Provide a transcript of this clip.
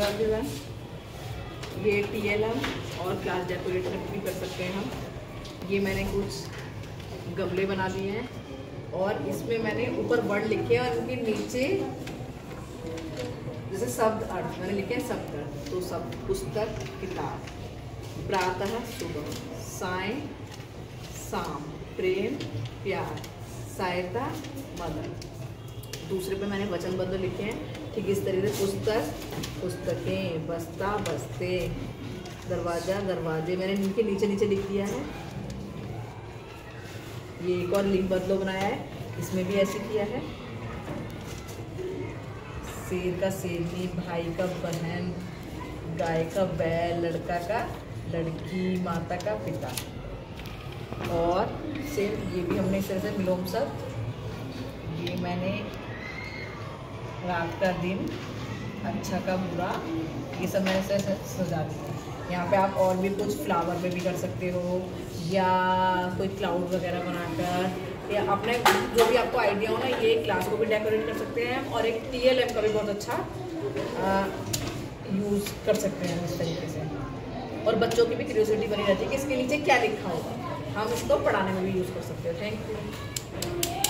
Everyone, ये TLM और class decorator भी कर सकते हैं हम। ये मैंने कुछ गमले बना दिए हैं और इसमें मैंने ऊपर वर्ड लिखे हैं और इनके नीचे जैसे शब्द अर्थ मैंने लिखे हैं शब्द अर्थ। तो शब्द पुस्तक, किताब, प्रातः सुबह, सायं शाम, प्रेम प्यार, सहायता मदद। दूसरे पे मैंने वचनबद्ध लिखे हैं। ठीक इस तरीके से पुस्तक, पुस्तकें, बस्ता, बस्ते, दरवाज़ा, दरवाजे मैंने इनके नीचे नीचे लिख दिया है। ये एक और लिंग बदलो बनाया है, इसमें भी ऐसे किया है। शेर का शेरनी, भाई का बहन, गाय का बैल, लड़का का लड़की, माता का पिता। और सिर्फ ये भी हमने इस तरह से विलोम शब्द, ये मैंने रात का दिन, अच्छा का बुरा, ये सब मैंने ऐसे सजा दिया। यहाँ पे आप और भी कुछ फ्लावर पे भी कर सकते हो या कोई क्लाउड वगैरह बनाकर, या अपने जो भी आपको आइडिया हो ना, ये क्लास को भी डेकोरेट कर सकते हैं और एक TLM का भी बहुत अच्छा यूज़ कर सकते हैं इस तरीके से। और बच्चों की भी क्यूरियोसिटी बनी रहती है कि इसके नीचे क्या लिखा होगा, हम इसको पढ़ाने में भी यूज़ कर सकते हैं। Thank you.